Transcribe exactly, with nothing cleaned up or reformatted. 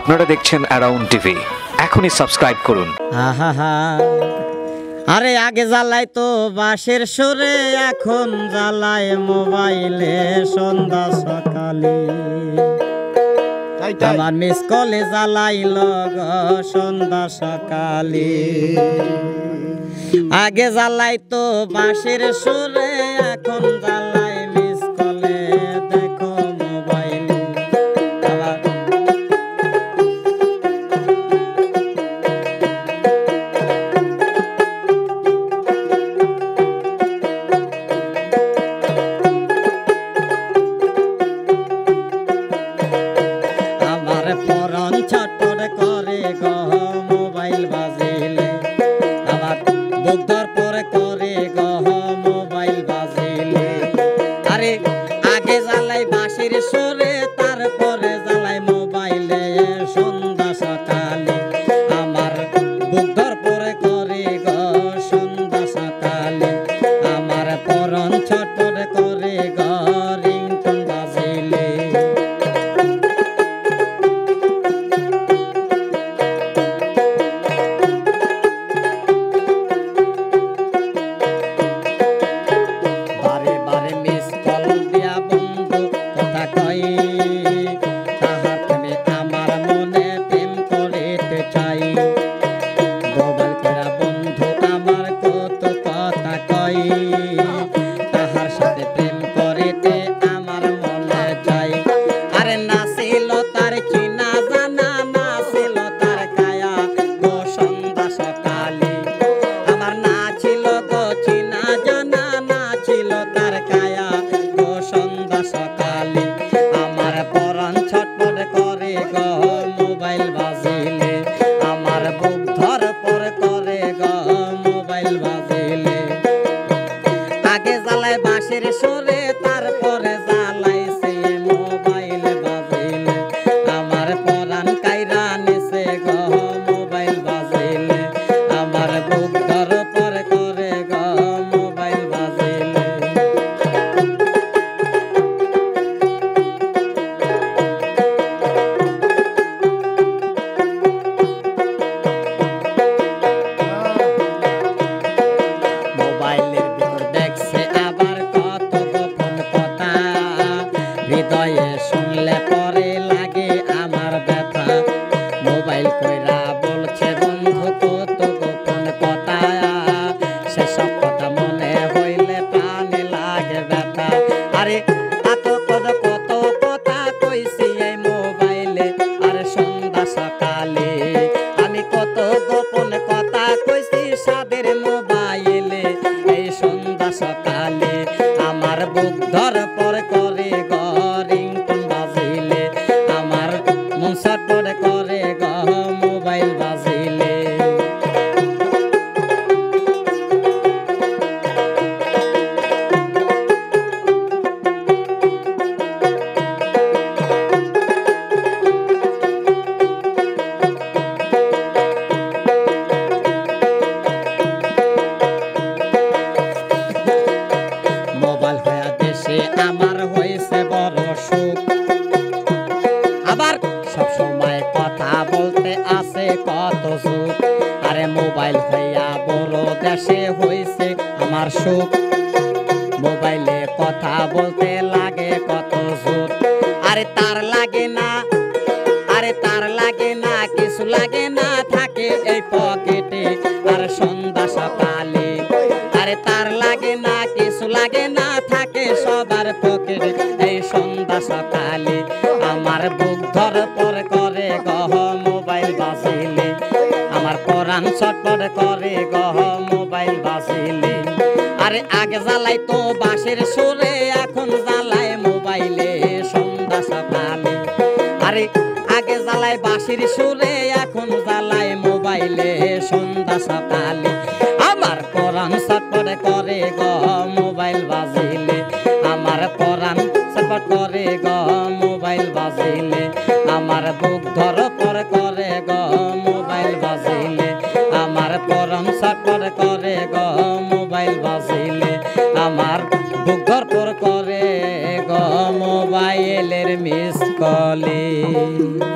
আপনারা দেখছেন around TV, এখনই সাবস্ক্রাইব করুন। আরে আগে জ্বালাই তো বাঁশের সুরে, এখন জ্বালায় মোবাইলে সন্ধ্যা সকালে। আমার মিস কলে জ্বালাইল সন্ধ্যা সকালে। আগে জ্বালাই তো বাঁশের সুরে, এখন জ্বালাই মিস কলে দেখো মোবাইলে। আমার পরন ছটর করে গো মোবাইল বাজিলে, আমার বুক ধরপর করে গো মোবাইল বাজিলে। আরে আগে জ্বালাই বাঁশির সুরে, তারপরে জ্বালাই মোবাইলে সন্ধ্যা সকালে। আমার বুক ধরপর করে গো সন্ধ্যা সকালে। আমার পরন ছটর করে গো রিংটন বাজিলে। বারে বারে মিস কল দিয়া বন্ধু কথা কই, তাহার প্রেমে আমার মনে প্রেম করিতে চাই। মোবাইল কইরা বন্ধু আমার কত কথা কই, তাহার সাথে প্রেম করিতে আমার মনে চাই। আরে না ছিল তার চিনা জানা, না ছিল তার কায়া গো সন্ধ্যা সকালে। আমার না ছিল গো চিনা জানা, না ছিল তার কায়া গো সন্ধ্যা সকালে। আমার পরাণ ছটফট করে গো মোবাইল বাজিলে, আমার বুক ধরপর করে গো মোবাইল বাজিলে। আগে জ্বালাই বাঁশের সুরে, তারপরে জ্বালাইছে মোবাইল বাজিলে। আমার পরাণ কাইরা নিছে গো মোবাইল বাজিলে, আমার বুক ধরপর করে গো মোবাইল বাজিলে। মোবাইলের ভিতর দেখছে আবার কত গোপন কথা, হৃদয়ে শুনলে পরে লাগে আমার ব্যথা। মোবাইল কইরা বলছে বন্ধু কত গোপন কথা, সেসব কথা মনে হইলে প্রাণে লাগে ব্যথা। আরে এত কত কত কথা কইছি এই মোবাইলে, আরে সন্ধ্যা সকালে। আমি কত গোপন কথা কইছি সাদের মোবাইলে এই সন্ধ্যা সকালে। আমার বুক ধরপর করে গো রিংটন বাজিলে, আমার মন ছটফট করে গো মোবাইল বাজিলে। মোবাইল হইয়া দেশে আমার হয়েছে বড় সুখ, আবার সব সময় কথা বলতে আছে কত সুখ। আরে মোবাইল হইয়া বড় দেশে হয়েছে আমার সুখ, মোবাইলে কথা বলতে লাগে কত সুখ। আরে তার লাগে না, আরে তার লাগে না, কিছু লাগে না, থাকে এই পকেটে আর সন্ধ্যা সকালে। আরে তার লাগে না, কিছু লাগে না, থাকে সবার পকেটে এই সন্ধ্যা সকালে। আমার বুক ধরপর করে গহ মোবাইল বাজিলে, আমার পরাণ ছটফট করে গহ মোবাইল বাজিলে। আরে আগে জ্বালাই তো বাঁশের সুরে, এখন জ্বালায় মোবাইলে সন্ধ্যা সকালে। আরে আগে জ্বালাই বাঁশির সুরে, এখন জ্বালায় মোবাইলে সন্ধ্যা সকালে। আমার পরাণ ছটফট করে গো মোবাইল বাজিলে, আমার পরাণ ছটফট করে গো মোবাইল বাজিলে। আমার বুক ধরপর করে গো মোবাইল বাজিলে, আমার পরাণ ছটফট করে গো মোবাইল বাজিলে। আমার বুক ধরপর করে গো মোবাইলের মিস কলে।